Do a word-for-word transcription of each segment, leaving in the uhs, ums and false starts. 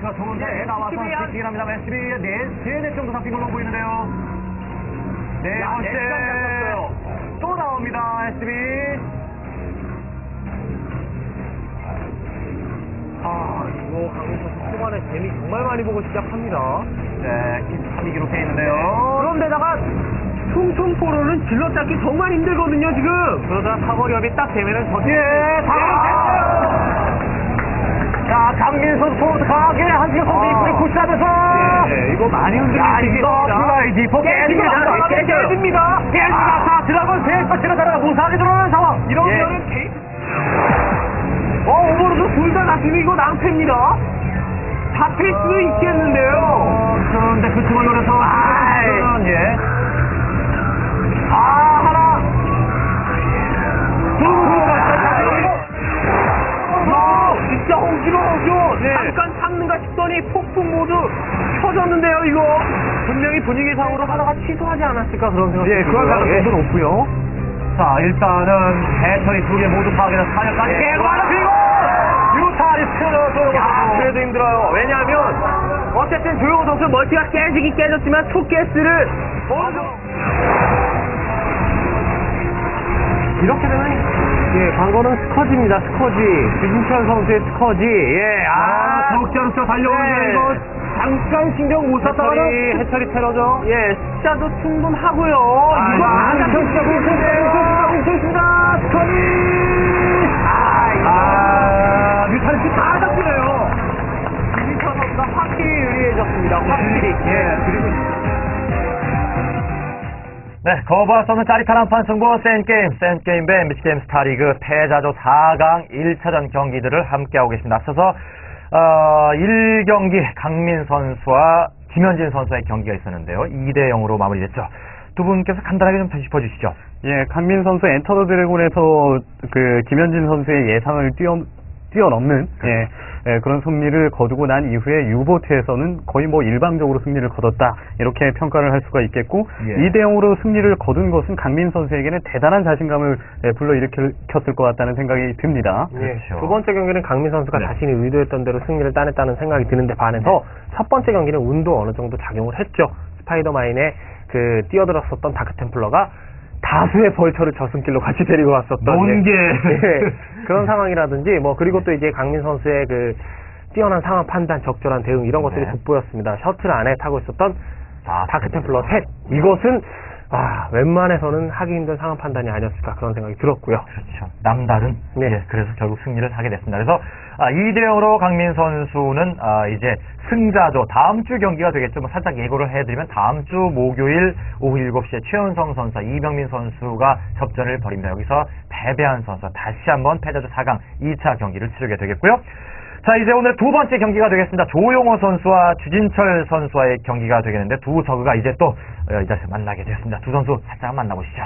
자, 정은재 네, 나와서 에스씨비 한- 스틱을 합니다. 에스씨비 네, 세 대 정도 잡힌 걸로 보이는데요. 네 야, 번째 네 시간 잡혔어요. 또 나옵니다. 에스씨비. 아, 이거 강민 선수 초반에 재미 정말 많이 보고 시작합니다. 네, 삼 위기로 돼 있는데요. 그런데다가 퉁퉁포로는 질러 잡기 정말 힘들거든요, 지금. 그러다가 사거리업이 딱 되면은 저 예, 다음 자, 강민 선수 강하게 한지가 선수 입구를 푸시하면서 네, 이거 많이 흔들릴 야, 수 이거 있습니다. 플라이지 포 깨집니다. 깨집니다. 깨집니다. 자, 드라곤 세 번째가 달아가 무사하게 들어오는 상황. 이러면은 개... 어, 오버로드 둘 다 잡히면 이거 낭패입니다. 잡힐 수도 있겠는데요. 그런데 그 틈을 노려서 아이. 예. 아, 하나. 두 야, 진짜 어지러워죠. 네. 잠깐 참는가 싶더니 폭풍 모두 터졌는데요, 이거. 분명히 분위기상으로 하다가 취소하지 않았을까 그런 생각이 예, 그럴 가능성도 높고요. 자, 일단은 해처리 두 개 모두 파괴해서 사냥까지 예. 깨고 하나 그리고 뮤타리스크를 야, 그래도 힘들어요. 왜냐하면 어쨌든 조용호 선수 멀티가 깨지긴 깨졌지만 투게스를 어느 정도 이렇게 되면 예, 광고는 스커지입니다. 스커지. 유진철 선수의 스커지. 예, 아, 아, 적자룩자 달려오는데 네. 이거 잠깐 신경 못 썼다가는 해처리, 해처리 테러죠. 예, 숫자도 충분하고요. 아, 이거 아, 안 뭉쳤습니다, 뭉쳤습니다, 뭉쳤습니다, 스커지! 아, 아, 뮤타리스크 다 잡히네요. 유진철 선수가 확실히 유리해졌습니다. 확실히. 예, 그리고 네, 거부할 수 없는 짜릿한 한판 승부 센게임, 센게임 배 엠비씨 게임 스타리그 패자조 사 강 일 차전 경기들을 함께하고 계십니다. 앞서서 어, 일 경기 강민 선수와 김현진 선수의 경기가 있었는데요. 이 대 영으로 마무리됐죠. 두 분께서 간단하게 좀 짚어 주시죠. 예, 강민 선수 엔터 더 드래곤에서 그 김현진 선수의 예상을 뛰어 뛰어넘는 예, 예, 그런 승리를 거두고 난 이후에 유보트에서는 거의 뭐 일방적으로 승리를 거뒀다 이렇게 평가를 할 수가 있겠고 예. 이 대 영으로 승리를 거둔 것은 강민 선수에게는 대단한 자신감을 예, 불러일으켰을 것 같다는 생각이 듭니다. 예, 그렇죠. 두 번째 경기는 강민 선수가 네. 자신이 의도했던 대로 승리를 따냈다는 생각이 드는데 반해서 첫 번째 경기는 운도 어느 정도 작용을 했죠. 스파이더마인의 그 뛰어들었었던 다크템플러가 다수의 벌처를 저승길로 같이 데리고 왔었던 논개. 예, 그런 상황이라든지 뭐 그리고 또 이제 강민 선수의 그 뛰어난 상황 판단, 적절한 대응 이런 것들이 네. 돋보였습니다. 셔틀 안에 타고 있었던 아, 다크템플러 셋 이것은 아, 웬만해서는 하기 힘든 상황 판단이 아니었을까 그런 생각이 들었고요. 그렇죠. 남다른. 네. 예, 그래서 결국 승리를 하게 됐습니다. 그래서 아, 이 대 영으로 강민 선수는 아, 이제 승자조 다음 주 경기가 되겠죠. 뭐 살짝 예고를 해드리면 다음 주 목요일 오후 일곱 시에 최은성 선수와 이병민 선수가 접전을 벌입니다. 여기서 패배한 선수와 다시 한번 패자조 사 강 이 차 경기를 치르게 되겠고요. 자, 이제 오늘 두 번째 경기가 되겠습니다. 조용호 선수와 주진철 선수와의 경기가 되겠는데 두 서그가 이제 또 어, 이제 만나게 되었습니다. 두 선수 살짝 만나보시죠.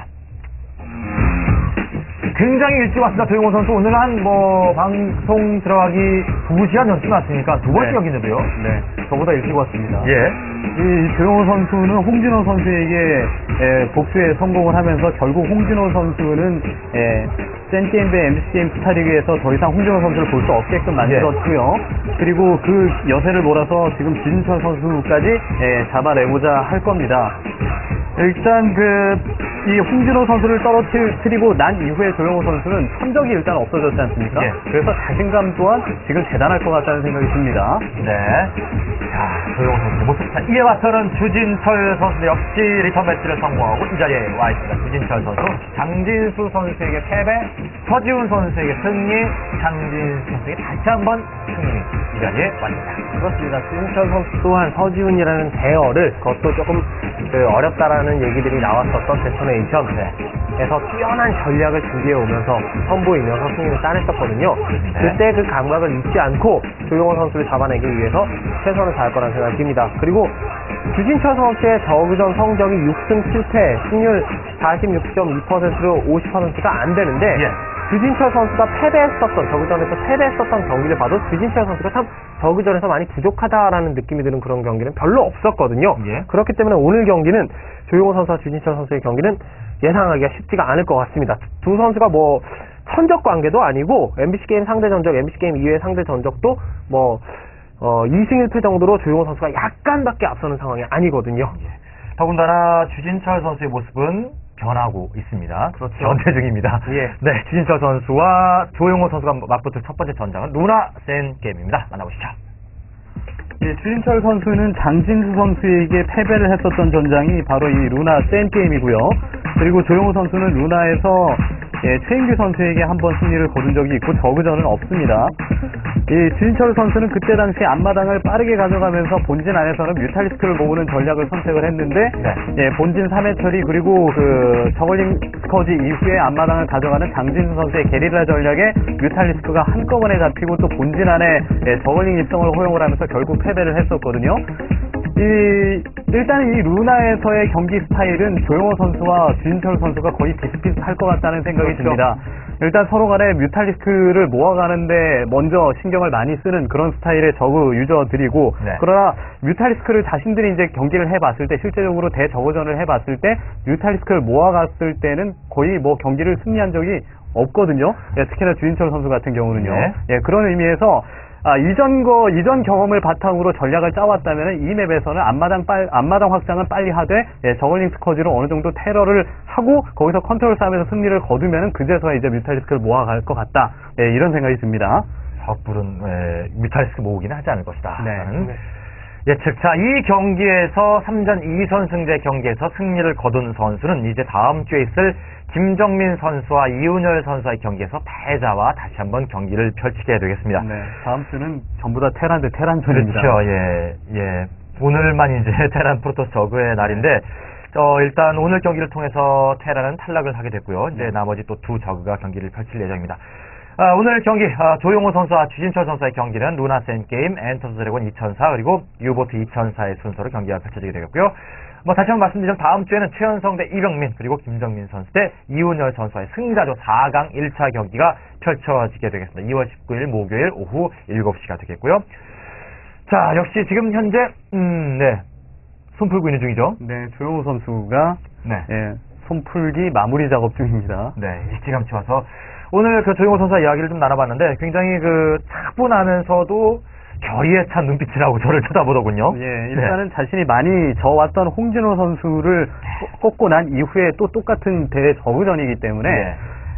굉장히 일찍 왔습니다. 조용호 선수 오늘 한 뭐 방송 들어가기 두 시간 전쯤 왔으니까 두 번째 네. 경기인데요. 네, 저보다 일찍 왔습니다. 예. 이 조용호 선수는 홍진호 선수에게 에, 복수에 성공을 하면서 결국 홍진호 선수는 에, 센게임배 엠비씨 게임 스타리그에서 더 이상 홍진호 선수를 볼 수 없게끔 만들었고요. 그리고 그 여세를 몰아서 지금 주진철 선수까지 에, 잡아내고자 할 겁니다. 일단 그 이 홍진호 선수를 떨어뜨리고 난 이후에 조용호 선수는 천적이 일단 없어졌지 않습니까? 예. 그래서 자신감 또한 지금 대단할 것 같다는 생각이 듭니다. 네. 자, 조용호 선수 모습. 자, 이에 맞서는 주진철 선수 역시 리턴 매치를 성공하고 이 자리에 와 있습니다. 주진철 선수. 장진수 선수에게 패배, 서지훈 선수에게 승리, 장진수 선수에게 다시 한번 승리. 이 자리에 왔습니다. 그렇습니다. 주진철 선수 또한 서지훈이라는 대어를 그것도 조금 그 어렵다라는 얘기들이 나왔었던 데토네이션에서 뛰어난 전략을 준비해 오면서 선보이면서 승리를 따냈었거든요. 네. 그때 그 감각을 잊지 않고 조용호 선수를 잡아내기 위해서 최선을 다할 거라는 생각이 듭니다. 그리고 주진철 선수의 저그전 성적이 육 승 칠 패, 승률 사십육 점 이 퍼센트로 오십 퍼센트가 안 되는데 예. 주진철 선수가 패배했었던 저그전에서 패배했었던 경기를 봐도 주진철 선수가 참 저그전에서 많이 부족하다라는 느낌이 드는 그런 경기는 별로 없었거든요. 예. 그렇기 때문에 오늘 경기는 조용호 선수와 주진철 선수의 경기는 예상하기가 쉽지가 않을 것 같습니다. 두 선수가 뭐 천적 관계도 아니고 엠비씨 게임 상대 전적, 엠비씨 게임 이외의 상대 전적도 뭐 어, 이승 일 패 정도로 조용호 선수가 약간밖에 앞서는 상황이 아니거든요. 더군다나 주진철 선수의 모습은 변하고 있습니다. 그렇죠. 변태 중입니다. 예. 네, 주진철 선수와 조용호 선수가 맞붙을 첫 번째 전장은 루나 센 게임입니다. 만나보시죠. 예, 주진철 선수는 장진수 선수에게 패배를 했었던 전장이 바로 이 루나 센 게임이고요. 그리고 조용호 선수는 루나에서 예, 최인규 선수에게 한번 승리를 거둔 적이 있고 저그전은 없습니다. 이 주진철 선수는 그때 당시 앞마당을 빠르게 가져가면서 본진 안에서는 뮤탈리스크를 모으는 전략을 선택을 했는데 네. 예, 본진 삼 회 처리 그리고 그 저글링 스커지 이후에 앞마당을 가져가는 장진수 선수의 게리라 전략에 뮤탈리스크가 한꺼번에 잡히고 또 본진 안에 예, 저글링 입성을 허용을 하면서 결국 패배를 했었거든요. 이 일단 이 루나에서의 경기 스타일은 조용호 선수와 주진철 선수가 거의 비슷비슷할 것 같다는 생각이 그렇죠. 듭니다. 일단 서로 간에 뮤탈리스크를 모아가는데 먼저 신경을 많이 쓰는 그런 스타일의 저그 유저들이고 네. 그러나 뮤탈리스크를 자신들이 이제 경기를 해봤을 때 실제적으로 대저그전을 해봤을 때 뮤탈리스크를 모아갔을 때는 거의 뭐 경기를 승리한 적이 없거든요. 예, 특히나 주진철 선수 같은 경우는요. 네. 예, 그런 의미에서 아, 이전 거, 이전 경험을 바탕으로 전략을 짜왔다면 이 맵에서는 앞마당 빨, 앞마당 확장은 빨리 하되, 예, 저글링 스커지로 어느 정도 테러를 하고, 거기서 컨트롤 싸움에서 승리를 거두면은 그제서야 이제 뮤탈리스크를 모아갈 것 같다. 예, 이런 생각이 듭니다. 섣부른 에, 뮤탈리스크 모으기는 하지 않을 것이다. 네. 라는 예측. 자, 이 경기에서 삼 전 이 선승제 경기에서 승리를 거둔 선수는 이제 다음 주에 있을 김정민 선수와 이훈열 선수의 경기에서 패자와 다시 한번 경기를 펼치게 되겠습니다. 네. 다음 주는 전부 다 테란 대 테란전입니다. 그렇죠. 예, 예. 오늘만 이제 테란 프로토스 저그의 날인데, 어, 일단 오늘 경기를 통해서 테란은 탈락을 하게 됐고요. 이제 네. 나머지 또 두 저그가 경기를 펼칠 예정입니다. 아, 오늘 경기, 아, 조용호 선수와 주진철 선수의 경기는 루나 센 게임, 엔터스 드래곤 이천사, 그리고 유보트 이천사의 순서로 경기가 펼쳐지게 되겠고요. 뭐, 다시 한번 말씀드리면 다음 주에는 최현성 대 이병민, 그리고 김정민 선수 대 이훈열 선수의 승자조 사 강 일 차 경기가 펼쳐지게 되겠습니다. 이월 십구일 목요일 오후 일곱 시가 되겠고요. 자, 역시 지금 현재, 음, 네. 손 풀고 있는 중이죠. 네, 조용호 선수가, 네. 예, 손풀기 마무리 작업 중입니다. 네, 일찌감치 와서 오늘 그 조용호 선수와 이야기를 좀 나눠봤는데 굉장히 그 차분하면서도 결의에 찬 눈빛이라고 저를 쳐다보더군요. 예, 일단은 네. 자신이 많이 져왔던 홍진호 선수를 꺾고 난 이후에 또 똑같은 대저그전이기 때문에 네.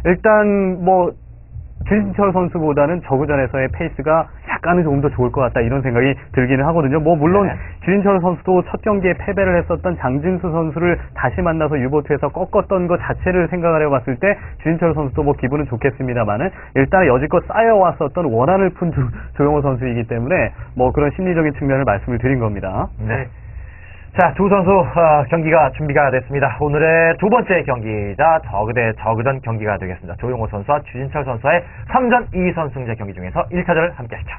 일단 뭐 주진철 선수보다는 저그전에서의 페이스가 약간은 조금 더 좋을 것 같다 이런 생각이 들기는 하거든요. 뭐 물론 네. 주진철 선수도 첫 경기에 패배를 했었던 장진수 선수를 다시 만나서 유보트에서 꺾었던 것 자체를 생각을 해봤을 때 주진철 선수도 뭐 기분은 좋겠습니다만은 일단 여지껏 쌓여왔었던 원한을 푼 조, 조용호 선수이기 때문에 뭐 그런 심리적인 측면을 말씀을 드린 겁니다. 네. 자, 두 선수 어, 경기가 준비가 됐습니다. 오늘의 두 번째 경기자 저그 대 저그전 경기가 되겠습니다. 조용호 선수와 주진철 선수의 삼 전 이 선승제 경기 중에서 일 차전을 함께 하시죠.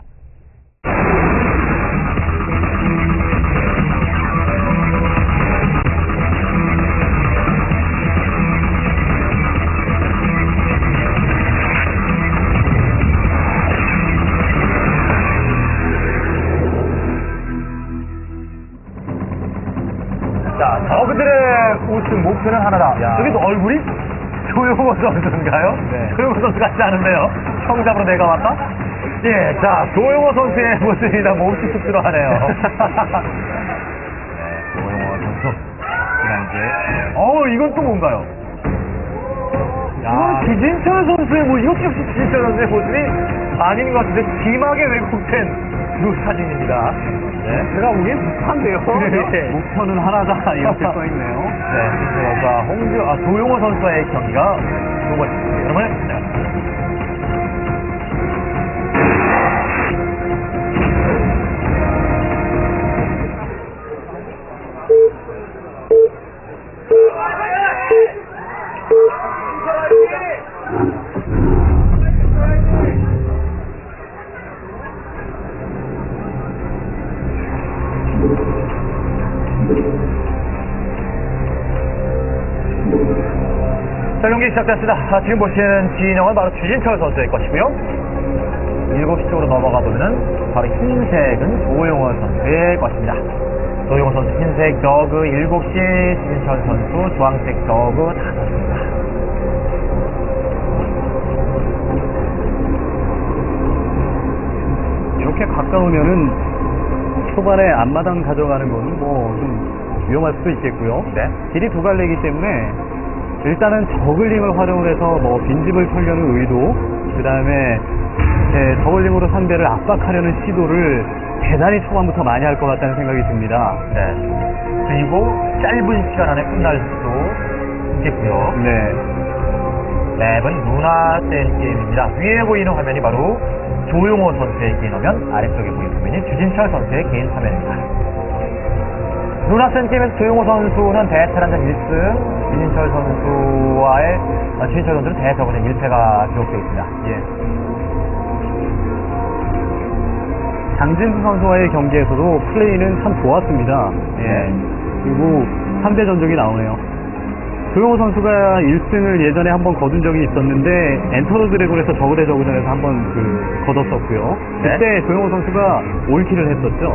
자, 저그들의 우승 목표는 하나다. 야. 여기도 얼굴이 조용호 선수인가요? 네. 조용호 선수 같지 않은데요? 청잡으로 내가 왔다? 예, 자, 조용호 선수의 모습이다. 몸이 쑥 들어가네요. 네, 조용호 선수. 이제, 어, 이건 또 뭔가요? 야. 이건 주진철 선수의 뭐, 이것도 역시 주진철 선수의 모습이 아닌 것 같은데, 심하게 왜곡된 그 사진입니다. 네. 제가 보기엔 비슷한데요. 네. 목표는 하나다 이렇게 써있네요. 네, 선수와 홍주, 아, 조용호 선수와의 경기가 두 번째 여러분을 시작합니다. 자, 경기 시작됐습니다. 아, 지금 보시는 진영은 바로 주진철 선수의 것이고요. 일곱 시 쪽으로 넘어가 보면은 바로 흰색은 조용호 선수의 것입니다. 조용호 선수 흰색 저그 일곱 시, 주진철 선수 주황색 저그 다섯 시입니다. 이렇게 가까우면은 초반에 앞마당 가져가는 거는 뭐 좀 위험할 수도 있겠고요. 네. 길이 두 갈래이기 때문에 일단은 저글링을 활용을 해서 뭐 빈집을 털려는 의도, 그 다음에 저글링으로 상대를 압박하려는 시도를 대단히 초반부터 많이 할 것 같다는 생각이 듭니다. 네. 그리고 짧은 시간 안에 끝날 수도 있겠고요. 네. 맵은 루나 센 게임입니다. 위에 보이는 화면이 바로 조용호 선수의 개인 화면, 아래쪽에 보이는 화면이 주진철 선수의 개인 화면입니다. 루나 센 게임에서 조용호 선수는 대테란전 일 승, 주진철 선수와의, 아, 주진철 선수는 대저그전 일 패가 기록되어 있습니다. 예. 장진수 선수와의 경기에서도 플레이는 참 좋았습니다. 예. 그리고 삼 대 전적이 나오네요. 조용호 선수가 일 승을 예전에 한번 거둔 적이 있었는데 엔터로 드래곤에서 저그 대 저그전에서 한번 그 거뒀었고요. 네. 그때 조용호 선수가 올킬을 했었죠.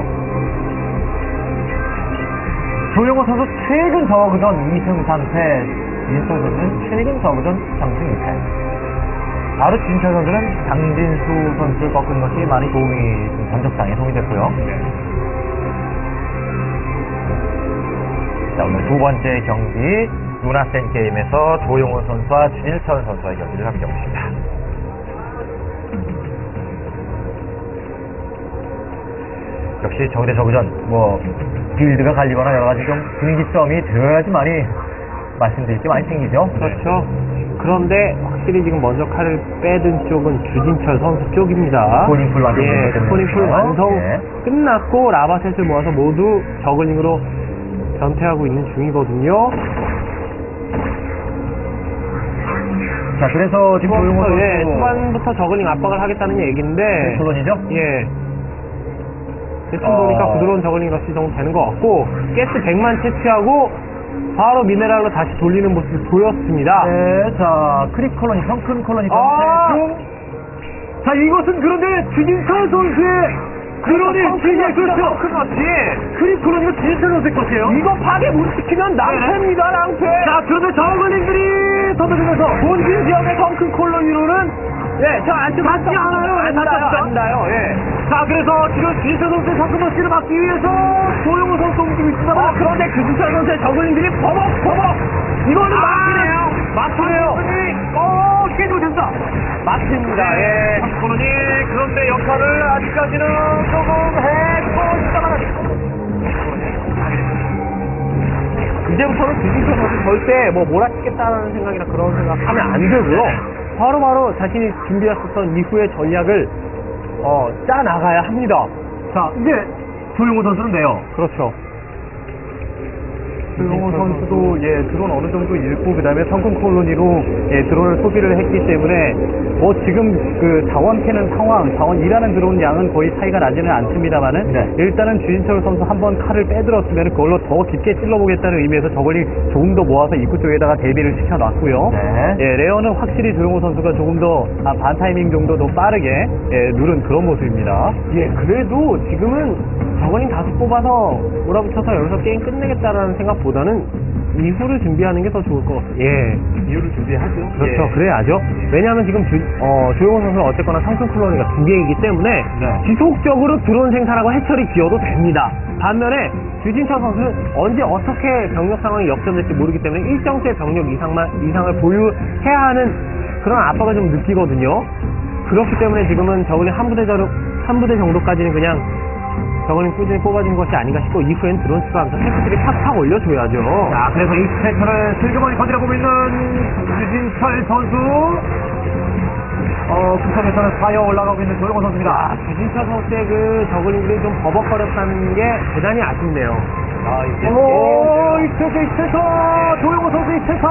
조용호 선수 최근 저그전 이 승 삼 패, 주진철 선수는 최근 저그전 삼 승 이 패. 바로 주진철 선수는 장진수 선수를 꺾은 것이 많이 도움이, 전적상에 도움이 됐고요. 자, 오늘 두 번째 경기, 루나센 게임에서 조용호 선수와 주진철 선수의 경기를 함께 보겠습니다. 역시 저그대 저그전, 뭐 빌드가 갈리거나 여러 가지 좀 분기점이 들어야지 많이 말씀드릴 게 많이 생기죠. 그렇죠. 그런데 확실히 지금 먼저 칼을 빼든 쪽은 주진철 선수 쪽입니다. 스포닝풀 완성 예, 끝났거든요. 스포닝풀 완성 예. 끝났고 라바셋을 모아서 모두 저글링으로 전퇴하고 있는 중이거든요. 자, 그래서 지금 조용호 선수, 예, 초반부터 저글링 압박을 하겠다는 얘기인데, 결론이죠? 예. 대충 어. 보니까 부드러운 저글링 러시 정도 되는 것 같고, 가스 백만 채취하고 바로 미네랄로 다시 돌리는 모습을 보였습니다. 네, 자, 크립 콜로니, 성큰 콜로니, 아! 중. 자, 이것은 그런데 주진철 선수의 그러니 진짜 그렇죠. 그렇지. 크립 콜로니가 주진철 선수의 것이에요. 이거 파괴 못 시키면 낭패입니다, 낭패. 자, 그런데 저글링들이 서두르면서 본진 지역의 성큰 콜로니로는 예, 저 안쪽 닿지 않아요. 안 닿지 닿아요, 않죠? 안 닿아요. 예. 자, 그래서 지금 주진철 선수의 성큰 씨를 막기 위해서 조용호 선수 움직이고 있습니다. 아, 그런데 주진철 선수의 저글링들이 버벅 버벅 이거는 막히네요. 막히네요. 어, 깨지고 된다. 막힙니다. 예. 콜로니, 그런데 역할을 아직까지는 조금 해주고 있다만 이제부터는 주진철 선수 절대 뭐 몰아치겠다는 생각이나 그런 생각 하면 안 되고요. 바로바로 자신이 준비했었던 이후의 전략을 어, 짜 나가야 합니다. 자, 이제 조용호 선수인데요. 그렇죠. 조용호 선수도 예 드론 어느 정도 읽고 그다음에 성큰 콜로니로 예 드론을 소비를 했기 때문에 뭐 지금 그 자원 캐는 상황, 자원 일하는 드론 양은 거의 차이가 나지는 않습니다만은 네. 일단은 주진철 선수 한번 칼을 빼들었으면 그걸로 더 깊게 찔러보겠다는 의미에서 저걸리 조금 더 모아서 입구 쪽에다가 대비를 시켜놨고요. 네. 예 레어는 확실히 조용호 선수가 조금 더 반 타이밍 정도 더 빠르게 예, 누른 그런 모습입니다. 예, 그래도 지금은 저글링 다섯 뽑아서 몰아붙여서 여기서 게임 끝내겠다라는 생각보다는 이후를 준비하는 게 더 좋을 것 같아요. 예. 이유를 준비하죠. 그렇죠. 예. 그래야죠. 왜냐하면 지금 주, 어, 조용호 선수는 어쨌거나 상승 콜로니가 두 개이기 때문에 네. 지속적으로 드론 생산하고 해처리 지어도 됩니다. 반면에 주진철 선수는 언제 어떻게 병력 상황이 역전될지 모르기 때문에 일정수의 병력 이상만, 이상을 보유해야 하는 그런 압박을 좀 느끼거든요. 그렇기 때문에 지금은 저글링 한 부대, 저, 한 부대 정도까지는 그냥 저글링 꾸준히 뽑아준 것이 아닌가 싶고 이후엔 드론 추가하면서 테크들이 팍팍 올려줘야죠. 자, 그래서 이 스테이터를 슬그머니 건드려보고 있는 유진철 선수. 어, 구석에서는 사여 올라가고 있는 조용호 선수입니다. 아, 주진철 선수의 그 저글링들이 좀 버벅거렸다는 게 대단히 아쉽네요. 아 이제 오, 이 스테이터, 이 스테이터! 조용호 선수 이 스테이터!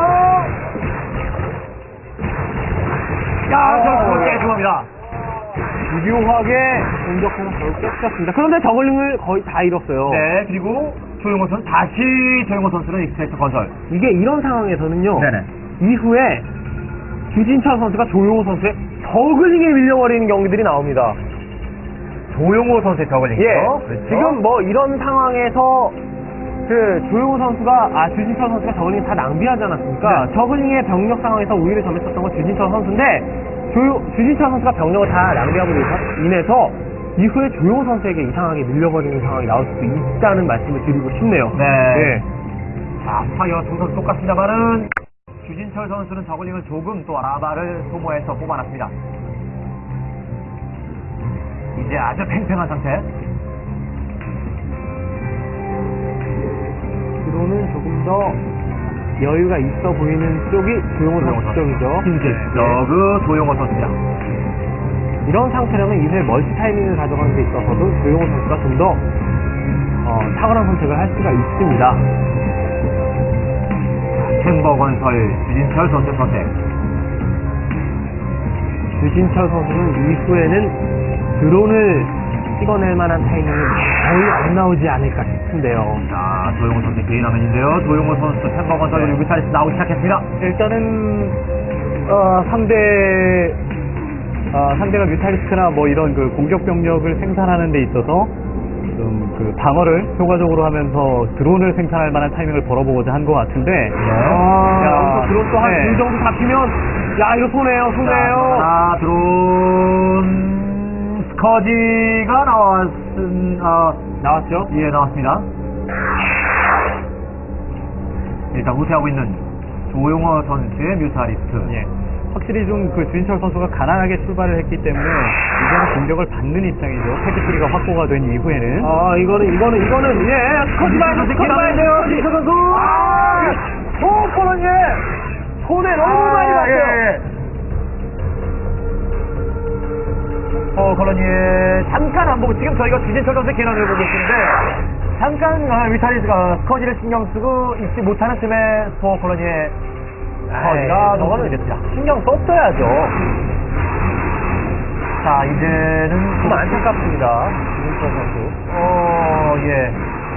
야, 저 그걸 깨집니다. 집요하게 공격해서 결국 깨끗했습니다. 그런데 저글링을 거의 다 잃었어요. 네, 그리고 조용호 선수, 다시 조용호 선수는 익스트레이터 건설. 이게 이런 상황에서는요. 네네. 이후에 주진철 선수가 조용호 선수의 저글링에 밀려버리는 경기들이 나옵니다. 조용호 선수의 저글링이죠. 예. 그렇죠? 지금 뭐 이런 상황에서 그 조용호 선수가 아 주진철 선수가 저글링 다 낭비하지 않았습니까? 네. 저글링의 병력 상황에서 우위를 점했었던 건 주진철 선수인데 조, 주진철 선수가 병력을 다 낭비하고 인해서 이후에 조용호 선수에게 이상하게 밀려버리는 상황이 나올 수도 있다는 말씀을 드리고 싶네요. 네. 자, 파이어 두 선수 똑같습니다만은 주진철 선수는 저글링을 조금 또 라바를 소모해서 뽑아놨습니다. 이제 아주 팽팽한 상태. 드론은 조금 더 여유가 있어 보이는 쪽이 조용호 선수 쪽이죠. 흰색 네. 저그 조용호 선수입니다. 이런 상태라면 이후에 멀티 타이밍을 가져가는 데 있어서도 조용호 선수가 좀 더 어, 탁월한 선택을 할 수가 있습니다. 챔버건설 주진철 선수 선택. 주진철 선수는 이후에는 드론을 찍어낼 만한 타이밍이 거의 안 나오지 않을까 싶은데요. 자, 조용호 선수 개인 화면인데요. 조용호 선수 챔버건설 그리고 뮤탈리스 나오기 시작했습니다. 일단은 어, 상대 어, 상대가 뮤탈리스크나 뭐 이런 그 공격 병력을 생산하는 데 있어서 좀 그 방어를 효과적으로 하면서 드론을 생산할 만한 타이밍을 벌어보고자 한 것 같은데. 아, 야, 여기서 드론 또 한 네. 둘 정도 잡히면 야 이거 손해요 손해요. 자, 드론 스커지가 나왔은 아 나왔죠? 예 나왔습니다. 일단 우세하고 있는 조용호 선수의 뮤타리스트. 예. 확실히 좀 그 주인철 선수가 가난하게 출발을 했기 때문에 이제는 공격을 받는 입장이죠. 패키트리가 확보가 된 이후에는. 아 이거는 이거는 이거는 예 스커지 말고 스커지 말고요. 주진철 선수. 아, 오 코너님 손에 너무 많이 봤어요. 예. 어, 콜로니에 잠깐 안 보고 지금 저희가 주진철 선수의 개런을 보고 있는데 잠깐 아, 위타리스가 스커지를 신경 쓰고 있지 못하는 틈에 스포 콜로니의 스커지가 저거는 됐습니다. 신경 썼어야죠. 자, 이제는 좀 안타깝습니다. 주진철 선수. 어, 예.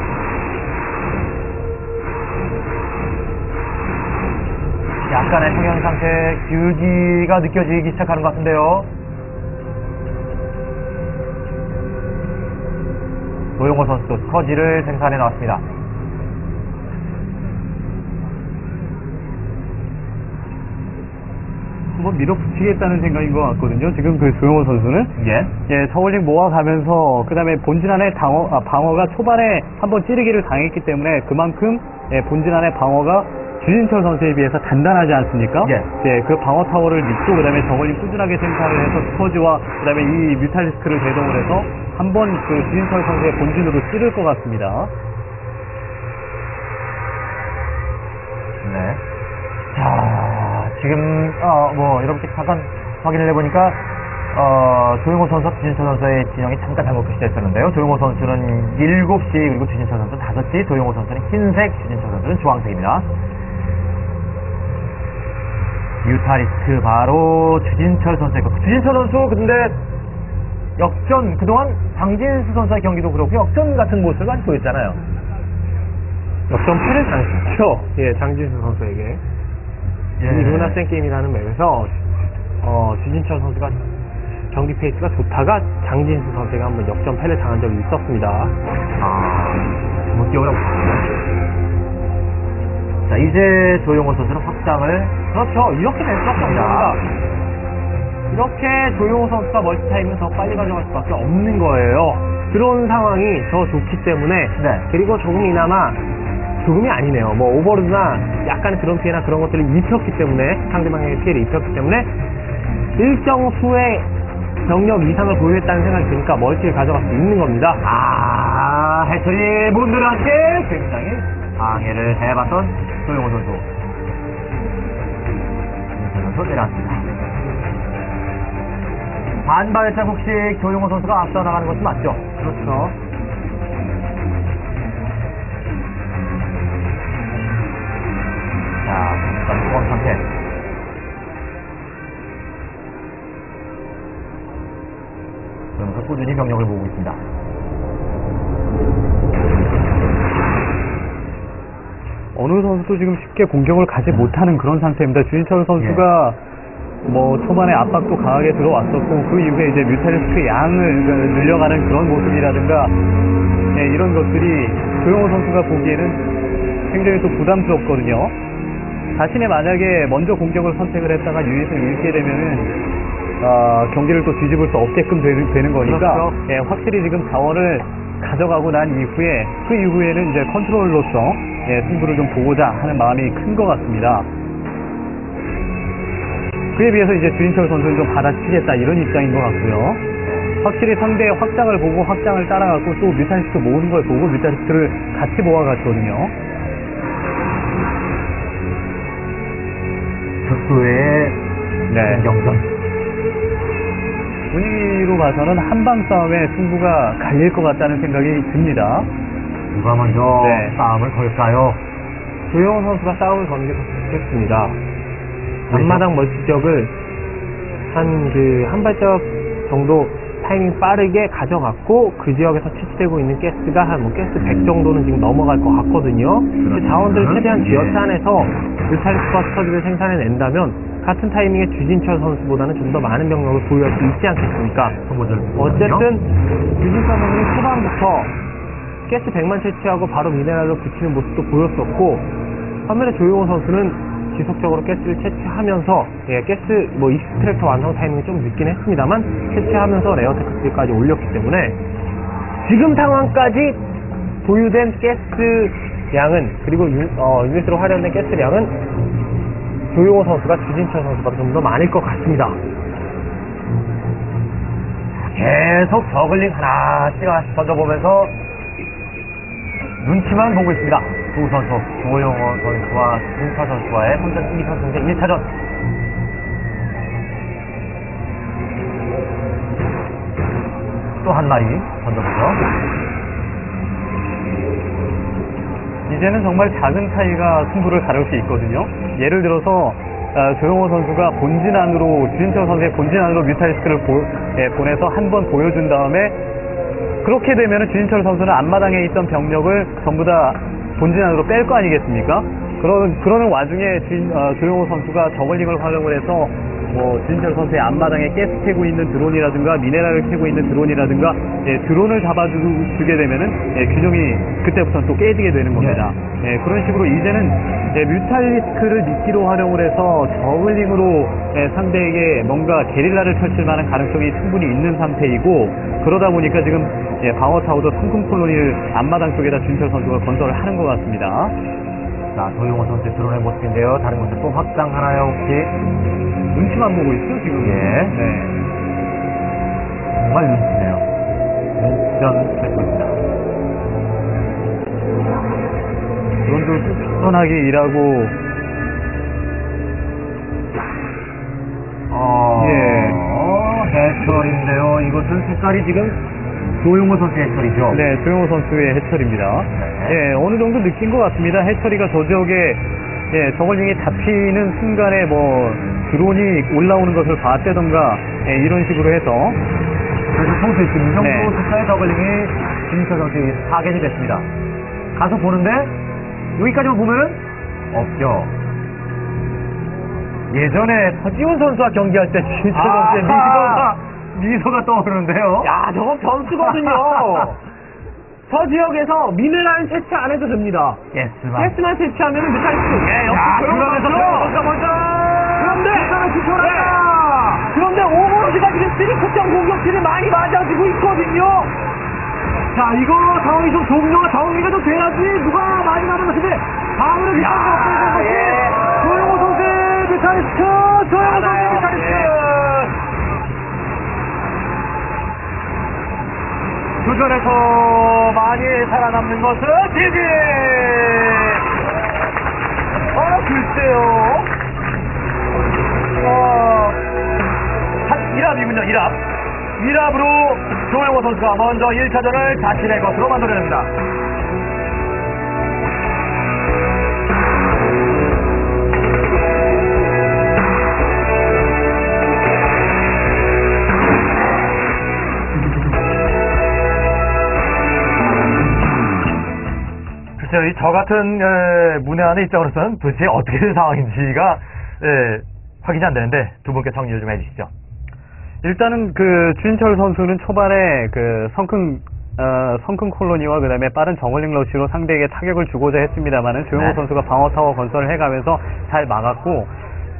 약간의 성형 상태 규기가 느껴지기 시작하는 것 같은데요. 조용호 선수도 스커지를 생산해 나왔습니다. 한번 밀어붙이겠다는 생각인 것 같거든요. 지금 그 조용호 선수는. 예. 예, 저울링 모아가면서 그 다음에 본진 안의 방어, 아, 방어가 초반에 한번 찌르기를 당했기 때문에 그만큼 예, 본진 안의 방어가 주진철 선수에 비해서 단단하지 않습니까? 예. 예, 그 방어 타워를 믿고 그 다음에 저울링 꾸준하게 생산을 해서 스커지와 그 다음에 이 뮤탈리스크를 대동을 해서 한번 그 주진철 선수의 본진으로 찌를 것 같습니다. 네. 자, 지금, 어, 뭐, 이렇게 잠깐 확인을 해보니까, 어, 조용호 선수, 주진철 선수의 진영이 잠깐 잘못 표시됐었는데요. 조용호 선수는 일곱 시, 그리고 주진철 선수는 다섯 시, 조용호 선수는 흰색, 주진철 선수는 주황색입니다. 뮤타리스크 바로 주진철 선수였고, 주진철 선수, 근데, 역전, 그동안 장진수 선수의 경기도 그렇고, 역전 같은 모습을 많이 보였잖아요. 역전패를 당했죠. 예, 장진수 선수에게. 이 루나센 게임이라는 맵에서 어, 주진철 선수가 경기 페이스가 좋다가 장진수 선수가 한번 역전패를 당한 적이 있었습니다. 아, 못 뛰어오라고. 자, 이제 조용호 선수는 확장을, 그렇죠. 이렇게 될 수밖에 없습니다. 이렇게 조용호 선수가 멀티타임을 더 빨리 가져갈 수밖에 없는 거예요. 그런 상황이 더 좋기 때문에 네. 그리고 조금이나마 조금이 아니네요. 뭐 오버로드나 약간의 드론 피해나 그런 것들을 입혔기 때문에 상대방에게 피해를 입혔기 때문에 일정 수의 병력 이상을 보유했다는 생각이 드니까 멀티를 가져갈 수 있는 겁니다. 아, 해처리 분들한테 굉장히 방해를 해봤던 조용호 선수. 조용호 선수 내려왔습니다. 반발자국식 조용호 선수가 앞서 나가는 것이 맞죠? 그렇죠. 자, 잠깐 소원 상태. 그러면서 꾸준히 병력을 모으고 있습니다. 어느 선수도 지금 쉽게 공격을 가지 못하는 그런 상태입니다. 주진철 선수가 뭐 초반에 압박도 강하게 들어왔었고 그 이후에 이제 뮤탈리스크 양을 늘려가는 그런 모습이라든가 예, 이런 것들이 조용호 선수가 보기에는 굉장히 또 부담스럽거든요. 자신이 만약에 먼저 공격을 선택을 했다가 유닛을 잃게 되면은 어, 경기를 또 뒤집을 수 없게끔 되는, 되는 거니까 그렇죠. 예, 확실히 지금 자원을 가져가고 난 이후에 그 이후에는 이제 컨트롤로서 예, 승부를 좀 보고자 하는 마음이 큰 것 같습니다. 그에 비해서 이제 주인철 선수는 좀 받아치겠다 이런 입장인 것 같고요. 확실히 상대의 확장을 보고 확장을 따라가고 또 뮤탈리스트 모으는 걸 보고 뮤탈리스트를 같이 모아갔거든요. 특수의 네. 경전. 분위기로 봐서는 한방 싸움에 승부가 갈릴 것 같다는 생각이 듭니다. 누가 먼저 네. 싸움을 걸까요? 조영호 선수가 싸움을 거는 게 더 좋겠습니다. 앞마당 멀티적을 한 그 한 발짝 정도 타이밍 빠르게 가져갔고 그 지역에서 채취되고 있는 가스가 한 뭐 가스 백 정도는 지금 넘어갈 것 같거든요. 그 자원들을 최대한 예. 쥐어짜내서 뮤탈리스크와 스터디를 생산해낸다면 같은 타이밍에 주진철 선수보다는 좀 더 많은 병력을 보유할 수 있지 않겠습니까? 어쨌든 주진철 선수는 초반부터 가스 백만 채취하고 바로 미네랄로 붙이는 모습도 보였었고, 반면에 조용호 선수는 지속적으로 가스를 채취하면서 예, 가스 뭐 익스트랙터 완성 타이밍이 좀 늦긴 했습니다만 채취하면서 레어 테크까지 올렸기 때문에 지금 상황까지 보유된 가스 양은, 그리고 유, 어, 유닛으로 활용된 가스 양은 조용호 선수가 주진철 선수가 좀 더 많을 것 같습니다. 계속 저글링 하나씩 하나씩 던져보면서 눈치만 보고 있습니다. 두 선수, 조용호 선수와 김타 선수와의 삼 전 이 선승제 일 차전. 또 한 마리 던져보죠. 이제는 정말 작은 차이가 승부를 가를 수 있거든요. 예를 들어서 아, 조용호 선수가 본진 안으로, 주진철 선수의 본진 안으로 뮤탈리스크를 보, 예, 보내서 한 번 보여준 다음에, 그렇게 되면 주진철 선수는 앞마당에 있던 병력을 전부 다 본진 안으로 뺄 거 아니겠습니까? 그런, 그러는 와중에 주인, 어, 조용호 선수가 저글링을 활용을 해서 뭐 주진철 선수의 앞마당에 가스 캐고 있는 드론이라든가 미네랄을 캐고 있는 드론이라든가 예, 드론을 잡아주게 되면은 예, 균형이 그때부터는 또 깨지게 되는 겁니다. 예, 그런 식으로 이제는 예, 뮤탈리스크를 미끼로 활용을 해서 저글링으로 예, 상대에게 뭔가 게릴라를 펼칠 만한 가능성이 충분히 있는 상태이고, 그러다 보니까 지금 예, 방어타워도 성큼 콜로니를 앞마당 쪽에다 주진철 선수가 건설을 하는 것 같습니다. 자, 조용호 선수의 드론의 모습인데요. 다른 곳에 또 확장하나요, 혹시? 눈치만 보고 있죠, 지금. 예. 네. 정말 눈치네요. 눈치전 됐습니다. 드론도 편하게 일하고, 어, 예. 어, 해철인데요. 이것은 색깔이 지금 조용호 선수의 해철이죠. 네, 조용호 선수의 해철입니다. 네. 예, 어느 정도 느낀 것 같습니다. 해철이가 저 지역에, 예, 저글링이 잡히는 순간에 뭐, 드론이 올라오는 것을 봤다던가, 예, 이런 식으로 해서. 그래서 평소에 지금 이 정도 네. 숫자의 저글링이 김철 선수의 파견이 됐습니다. 가서 보는데, 여기까지만 보면은, 없죠. 예전에 서지훈 선수와 경기할 때 김철 아, 선수의 미소가, 미소가 떠오르는데요. 야, 저건 변수거든요. 저 지역에서 미네랄 채취 안 해도 됩니다. 예스만. 가스만 채취하면 뮤탈리스크. 예, 역시 야, 조용호 그러면서 선수. 조용호 선수가 먼저. 그런데 계산을 추천한다. 그런데 오버로드가 지금 쓰리쿠션 공격기를 많이 맞아주고 있거든요. 자, 이거 상황이 좀 종료가 정리가 좀 돼야지 누가 많이 나는 것인데 다음으로 뮤탈리스크 없애는 것이 예. 조용호 선수의 뮤탈리스크. 조용호 선수의 맞아요. 뮤탈리스크. 예. 교전에서 많이 살아남는 것은 지지. 아, 글쎄요. 어, 한 일 합이군요, 일 합. 일 합으로 조용호 선수가 먼저 일 차전을 자신의 것으로 만들어냅니다. 글쎄요, 이 저 같은 에, 문외한의 입장으로서는 도대체 어떻게 된 상황인지가 에, 확인이 안 되는데 두 분께 정리를 좀 해주시죠. 일단은 그 주인철 선수는 초반에 그 성큰 어, 성큰 콜로니와 그 다음에 빠른 저글링 러쉬로 상대에게 타격을 주고자 했습니다만은 조용호 네. 선수가 방어 타워 건설을 해가면서 잘 막았고,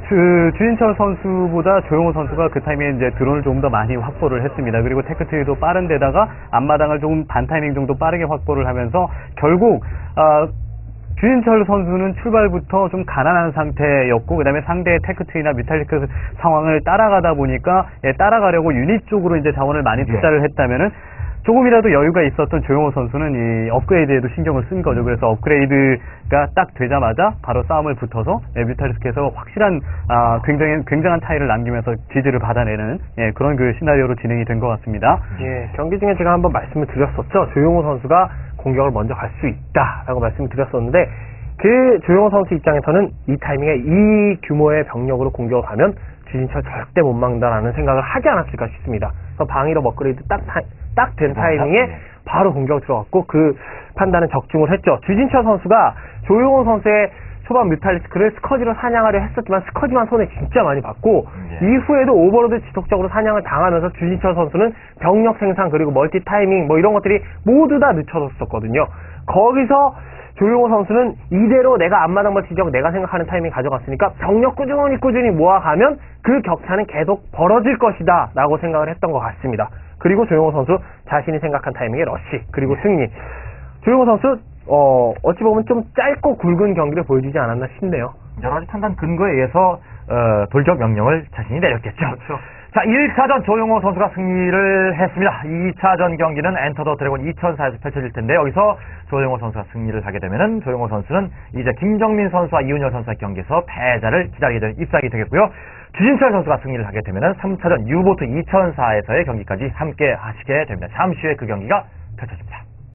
그 주진철 선수보다 조용호 선수가 그 타이밍에 이제 드론을 조금 더 많이 확보를 했습니다. 그리고 테크트리도 빠른 데다가 앞마당을 조금 반 타이밍 정도 빠르게 확보를 하면서 결국 아, 주진철 선수는 출발부터 좀 가난한 상태였고 그 다음에 상대의 테크트리나 뮤탈리크 상황을 따라가다 보니까 예, 따라가려고 유닛 쪽으로 이제 자원을 많이 투자를 했다면은 조금이라도 여유가 있었던 조용호 선수는 이 업그레이드에도 신경을 쓴 거죠. 그래서 업그레이드가 딱 되자마자 바로 싸움을 붙어서 예, 뮤탈리스크에서 확실한 아, 굉장히 굉장한 차이를 남기면서 지지를 받아내는 예, 그런 그 시나리오로 진행이 된 것 같습니다. 예, 경기 중에 제가 한번 말씀을 드렸었죠. 조용호 선수가 공격을 먼저 갈 수 있다라고 말씀을 드렸었는데 그 조용호 선수 입장에서는 이 타이밍에 이 규모의 병력으로 공격을 가면 주진철 절대 못 막는다라는 생각을 하지 않았을까 싶습니다. 그래서 방위로 업그레이드 딱 딱 된 타이밍에 바로 공격 들어갔고 그 판단은 적중을 했죠. 주진철 선수가 조용호 선수의 초반 뮤탈리스크를 스커지로 사냥하려 했었지만 스커지만 손에 진짜 많이 받고 예. 이후에도 오버로드 지속적으로 사냥을 당하면서 주진철 선수는 병력 생산 그리고 멀티 타이밍 뭐 이런 것들이 모두 다 늦춰졌었거든요. 거기서 조용호 선수는 이대로 내가 앞마당 멀티 지역 내가 생각하는 타이밍 가져갔으니까 병력 꾸준히 꾸준히 모아가면 그 격차는 계속 벌어질 것이다 라고 생각을 했던 것 같습니다. 그리고 조용호 선수 자신이 생각한 타이밍에 러쉬 그리고 승리. 조용호 선수 어, 어찌 보면 좀 짧고 굵은 경기를 보여주지 않았나 싶네요. 여러 가지 판단 근거에 의해서 어, 돌격 명령을 자신이 내렸겠죠. 그렇죠. 자, 일 차전 조용호 선수가 승리를 했습니다. 이 차전 경기는 엔터 더 드래곤 이천사에서 펼쳐질 텐데 여기서 조용호 선수가 승리를 하게 되면은 조용호 선수는 이제 김정민 선수와 이훈열 선수의 경기에서 패자를 기다리게 될 입장이 되겠고요. 주진철 선수가 승리를 하게 되면은 삼 차전 유보트 이천사에서의 경기까지 함께 하시게 됩니다. 잠시 후에 그 경기가 펼쳐집니다.